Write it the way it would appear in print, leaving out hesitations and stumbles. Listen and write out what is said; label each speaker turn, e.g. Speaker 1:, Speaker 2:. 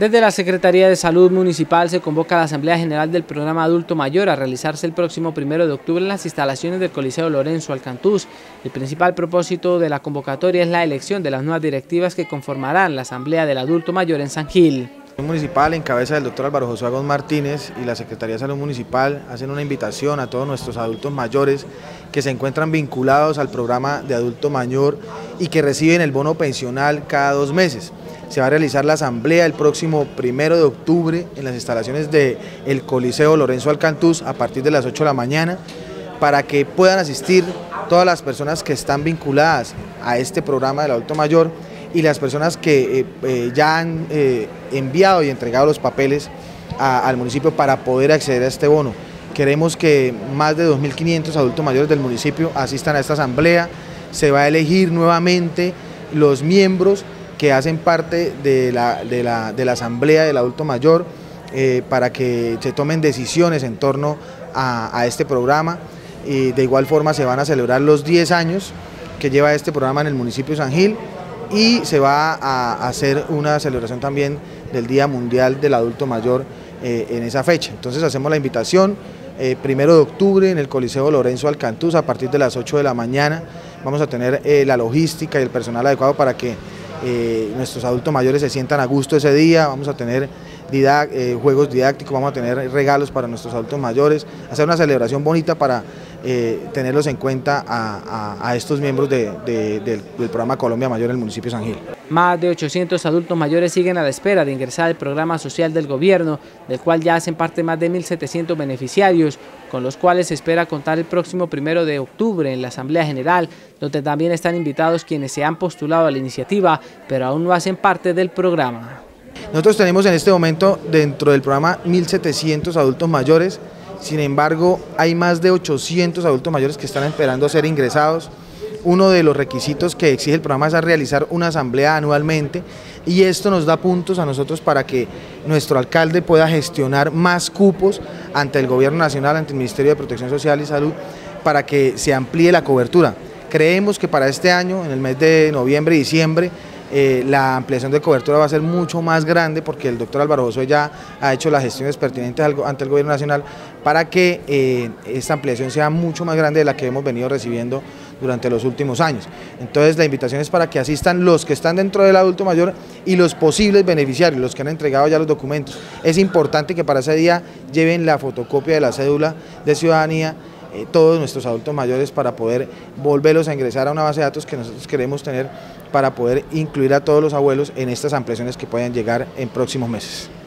Speaker 1: Desde la Secretaría de Salud Municipal se convoca a la Asamblea General del Programa Adulto Mayor a realizarse el próximo 1 de octubre en las instalaciones del Coliseo Lorenzo Alcantús. El principal propósito de la convocatoria es la elección de las nuevas directivas que conformarán la Asamblea del Adulto Mayor en San Gil.
Speaker 2: El municipal, en cabeza del doctor Álvaro José Agón Martínez, y la Secretaría de Salud Municipal hacen una invitación a todos nuestros adultos mayores que se encuentran vinculados al programa de adulto mayor y que reciben el bono pensional cada 2 meses. Se va a realizar la asamblea el próximo 1 de octubre en las instalaciones del Coliseo Lorenzo Alcantús a partir de las 8 de la mañana para que puedan asistir todas las personas que están vinculadas a este programa del adulto mayor y las personas que ya han enviado y entregado los papeles al municipio para poder acceder a este bono. Queremos que más de 2.500 adultos mayores del municipio asistan a esta asamblea. Se va a elegir nuevamente los miembros que hacen parte de la asamblea del adulto mayor para que se tomen decisiones en torno a este programa. Y de igual forma se van a celebrar los 10 años que lleva este programa en el municipio de San Gil y se va a hacer una celebración también del Día Mundial del Adulto Mayor en esa fecha. Entonces hacemos la invitación 1 de octubre en el Coliseo Lorenzo Alcantús a partir de las 8 de la mañana. Vamos a tener la logística y el personal adecuado para que nuestros adultos mayores se sientan a gusto ese día. Vamos a tener juegos didácticos, vamos a tener regalos para nuestros adultos mayores, hacer una celebración bonita para tenerlos en cuenta a estos miembros del programa Colombia Mayor en el municipio de San Gil.
Speaker 1: Más de 800 adultos mayores siguen a la espera de ingresar al programa social del gobierno, del cual ya hacen parte más de 1.700 beneficiarios, con los cuales se espera contar el próximo 1 de octubre en la Asamblea General, donde también están invitados quienes se han postulado a la iniciativa, pero aún no hacen parte del programa.
Speaker 2: Nosotros tenemos en este momento dentro del programa 1.700 adultos mayores, sin embargo hay más de 800 adultos mayores que están esperando ser ingresados. Uno de los requisitos que exige el programa es realizar una asamblea anualmente y esto nos da puntos a nosotros para que nuestro alcalde pueda gestionar más cupos ante el gobierno nacional, ante el Ministerio de Protección Social y Salud, para que se amplíe la cobertura. Creemos que para este año, en el mes de noviembre y diciembre, la ampliación de cobertura va a ser mucho más grande porque el doctor Álvaro José ya ha hecho las gestiones pertinentes ante el gobierno nacional para que esta ampliación sea mucho más grande de la que hemos venido recibiendo durante los últimos años. Entonces la invitación es para que asistan los que están dentro del adulto mayor y los posibles beneficiarios, los que han entregado ya los documentos. Es importante que para ese día lleven la fotocopia de la cédula de ciudadanía, todos nuestros adultos mayores, para poder volverlos a ingresar a una base de datos que nosotros queremos tener para poder incluir a todos los abuelos en estas ampliaciones que puedan llegar en próximos meses.